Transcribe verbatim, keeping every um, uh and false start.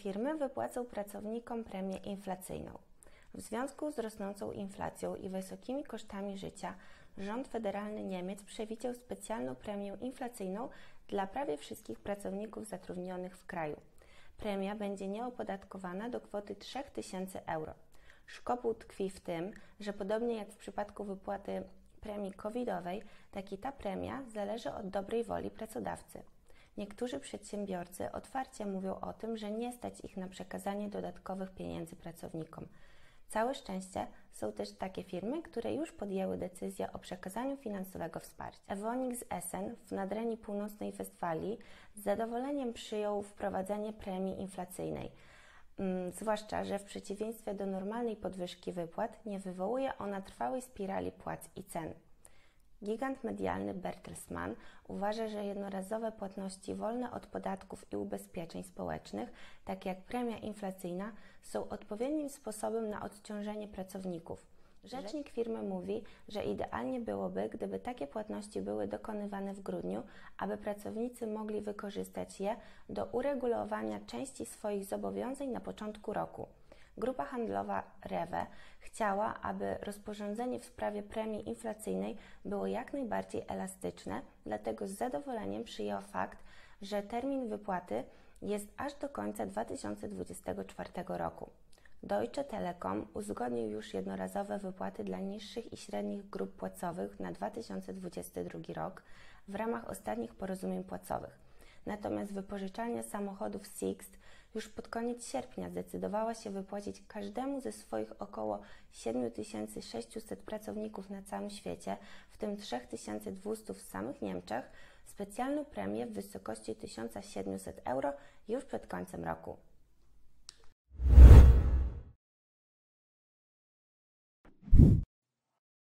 firmy wypłacą pracownikom premię inflacyjną. W związku z rosnącą inflacją i wysokimi kosztami życia rząd federalny Niemiec przewidział specjalną premię inflacyjną dla prawie wszystkich pracowników zatrudnionych w kraju. Premia będzie nieopodatkowana do kwoty trzy tysiące euro. Szkopuł tkwi w tym, że podobnie jak w przypadku wypłaty premii covidowej, tak i ta premia zależy od dobrej woli pracodawcy. Niektórzy przedsiębiorcy otwarcie mówią o tym, że nie stać ich na przekazanie dodatkowych pieniędzy pracownikom. Całe szczęście są też takie firmy, które już podjęły decyzję o przekazaniu finansowego wsparcia. Evonik z Essen w Nadrenii Północnej Westfalii z zadowoleniem przyjął wprowadzenie premii inflacyjnej, hmm, zwłaszcza, że w przeciwieństwie do normalnej podwyżki wypłat nie wywołuje ona trwałej spirali płac i cen. Gigant medialny Bertelsmann uważa, że jednorazowe płatności wolne od podatków i ubezpieczeń społecznych, takie jak premia inflacyjna, są odpowiednim sposobem na odciążenie pracowników. Rzecznik firmy mówi, że idealnie byłoby, gdyby takie płatności były dokonywane w grudniu, aby pracownicy mogli wykorzystać je do uregulowania części swoich zobowiązań na początku roku. Grupa handlowa Rewe chciała, aby rozporządzenie w sprawie premii inflacyjnej było jak najbardziej elastyczne, dlatego z zadowoleniem przyjęła fakt, że termin wypłaty jest aż do końca dwa tysiące dwudziestego czwartego roku. Deutsche Telekom uzgodnił już jednorazowe wypłaty dla niższych i średnich grup płacowych na dwa tysiące dwudziesty drugi rok w ramach ostatnich porozumień płacowych. Natomiast wypożyczalnia samochodów Sixt już pod koniec sierpnia zdecydowała się wypłacić każdemu ze swoich około siedem tysięcy sześciuset pracowników na całym świecie, w tym trzy tysiące dwieście w samych Niemczech, specjalną premię w wysokości tysiąc siedemset euro już przed końcem roku.